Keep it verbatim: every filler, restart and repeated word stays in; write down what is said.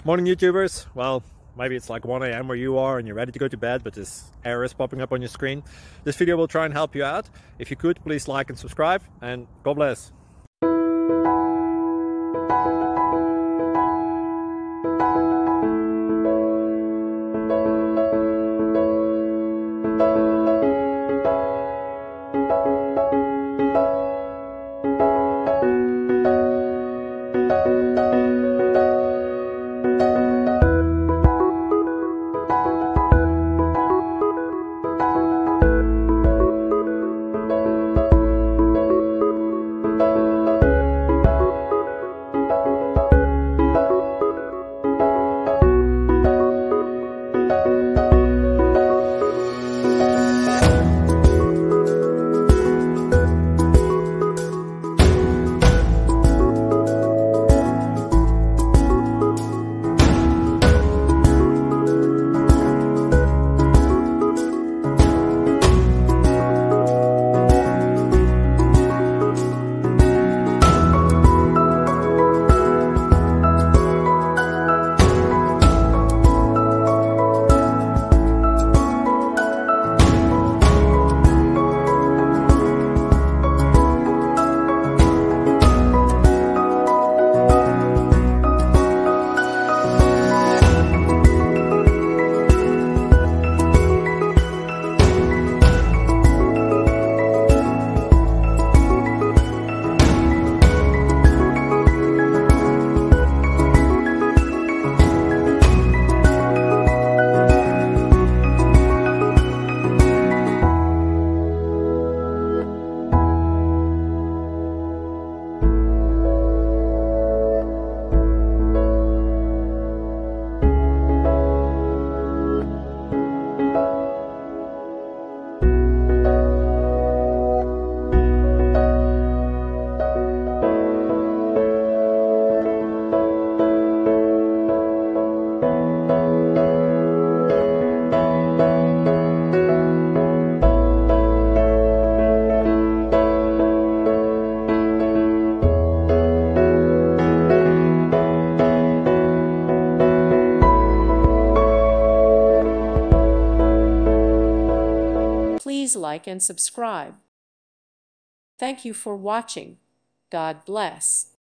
Morning YouTubers. Well, maybe it's like one A M where you are and you're ready to go to bed, but this error is popping up on your screen. This video will try and help you out. If you could, please like and subscribe, and God bless. Please like and subscribe. Thank you for watching. God bless.